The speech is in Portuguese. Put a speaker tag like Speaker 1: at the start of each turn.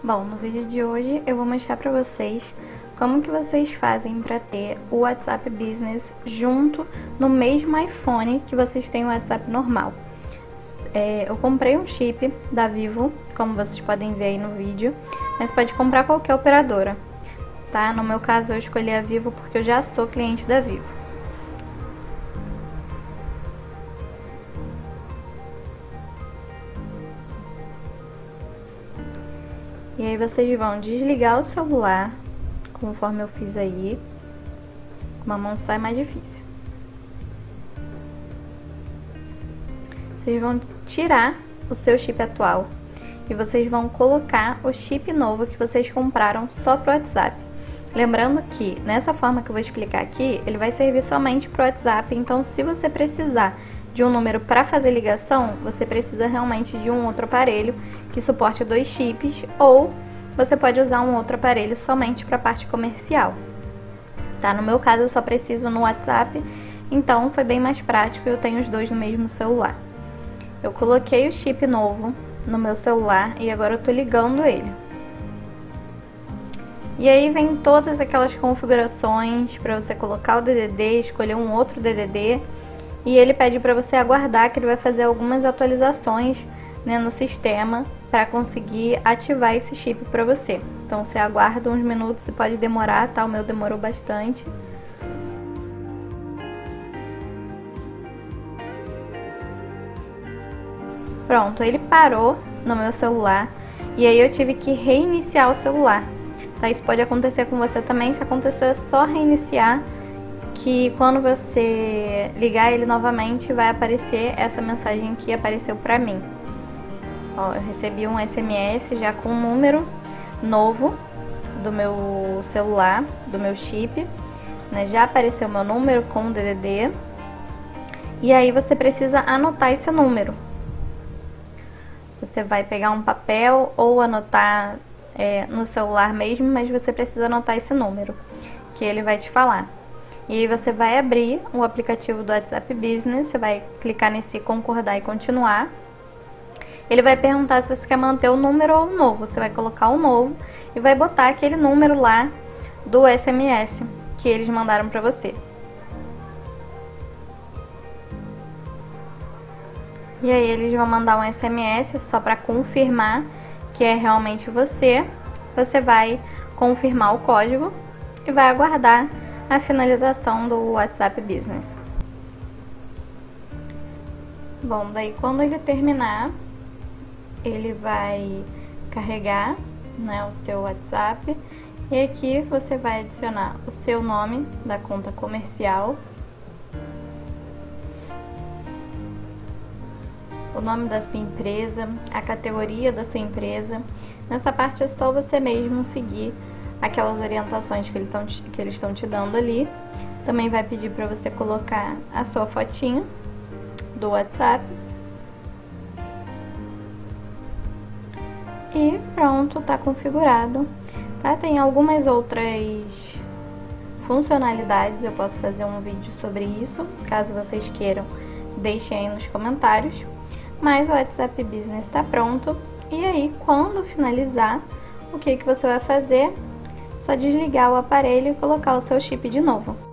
Speaker 1: Bom, no vídeo de hoje eu vou mostrar para vocês como que vocês fazem para ter o WhatsApp Business junto no mesmo iPhone que vocês têm o WhatsApp normal. Eu comprei um chip da Vivo, como vocês podem ver aí no vídeo, mas pode comprar qualquer operadora, tá? No meu caso eu escolhi a Vivo porque eu já sou cliente da Vivo. E aí vocês vão desligar o celular, conforme eu fiz aí. Com uma mão só é mais difícil. Vocês vão tirar o seu chip atual e vocês vão colocar o chip novo que vocês compraram só pro WhatsApp. Lembrando que, nessa forma que eu vou explicar aqui, ele vai servir somente pro WhatsApp, então se você precisar de um número para fazer ligação, você precisa realmente de um outro aparelho que suporte 2 chips, ou você pode usar um outro aparelho somente para a parte comercial. Tá? No meu caso eu só preciso no WhatsApp, então foi bem mais prático e eu tenho os dois no mesmo celular. Eu coloquei o chip novo no meu celular e agora eu tô ligando ele. E aí vem todas aquelas configurações para você colocar o DDD, escolher um outro DDD. E ele pede para você aguardar, que ele vai fazer algumas atualizações, né, no sistema para conseguir ativar esse chip para você. Então você aguarda uns minutos e pode demorar, tá? O meu demorou bastante. Pronto, ele parou no meu celular e aí eu tive que reiniciar o celular. Tá? Isso pode acontecer com você também, se acontecer é só reiniciar, que quando você ligar ele novamente vai aparecer essa mensagem que apareceu pra mim. Ó, eu recebi um SMS já com um número novo do meu celular, do meu chip, né? Já apareceu meu número com o DDD. E aí você precisa anotar esse número. Você vai pegar um papel ou anotar no celular mesmo, mas você precisa anotar esse número que ele vai te falar. E aí você vai abrir o aplicativo do WhatsApp Business, você vai clicar nesse concordar e continuar. Ele vai perguntar se você quer manter o número ou o novo. Você vai colocar o novo e vai botar aquele número lá do SMS que eles mandaram pra você. E aí eles vão mandar um SMS só para confirmar que é realmente você. Você vai confirmar o código e vai aguardar a finalização do WhatsApp Business. Bom, daí quando ele terminar, ele vai carregar, né, o seu WhatsApp, e aqui você vai adicionar o seu nome da conta comercial, o nome da sua empresa, a categoria da sua empresa. Nessa parte é só você mesmo seguir aquelas orientações que eles estão te dando ali. Também vai pedir para você colocar a sua fotinho do WhatsApp. E pronto, tá configurado. Tá? Tem algumas outras funcionalidades, eu posso fazer um vídeo sobre isso, caso vocês queiram, deixem aí nos comentários. Mas o WhatsApp Business está pronto. E aí, quando finalizar, o que você vai fazer? Só desligar o aparelho e colocar o seu chip de novo.